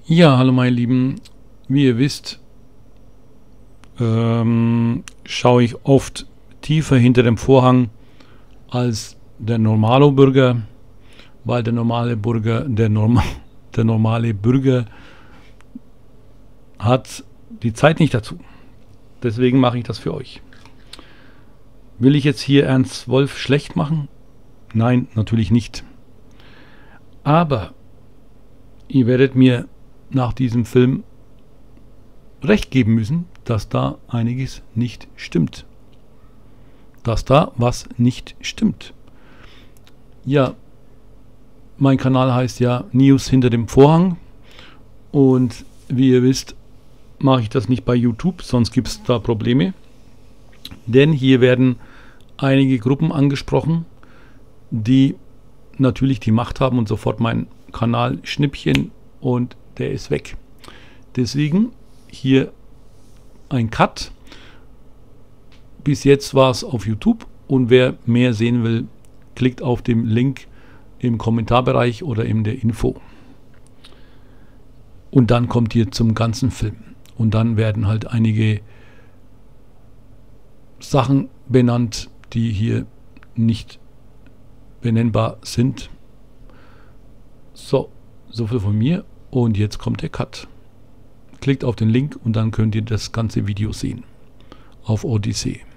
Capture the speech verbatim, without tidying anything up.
Ja, hallo meine Lieben. Wie ihr wisst, ähm, schaue ich oft tiefer hinter dem Vorhang als der normale Bürger, weil der normale Bürger, der, Norma der normale Bürger hat die Zeit nicht dazu. Deswegen mache ich das für euch. Will ich jetzt hier Ernst Wolf schlecht machen? Nein, natürlich nicht. Aber ihr werdet mir nach diesem Film recht geben müssen, dass da einiges nicht stimmt. Dass da was nicht stimmt. Ja, mein Kanal heißt ja News hinter dem Vorhang. Und wie ihr wisst, mache ich das nicht bei YouTube, sonst gibt es da Probleme. Denn hier werden einige Gruppen angesprochen, die natürlich die Macht haben und sofort meinen Kanal schnippchen und der ist weg. Deswegen hier ein Cut. Bis jetzt war es auf YouTube und wer mehr sehen will, klickt auf den Link im Kommentarbereich oder in der Info. Und dann kommt ihr zum ganzen Film. Und dann werden halt einige Sachen benannt, die hier nicht benennbar sind. So, so viel von mir. Und jetzt kommt der Cut. Klickt auf den Link und dann könnt ihr das ganze Video sehen. Auf Odyssee.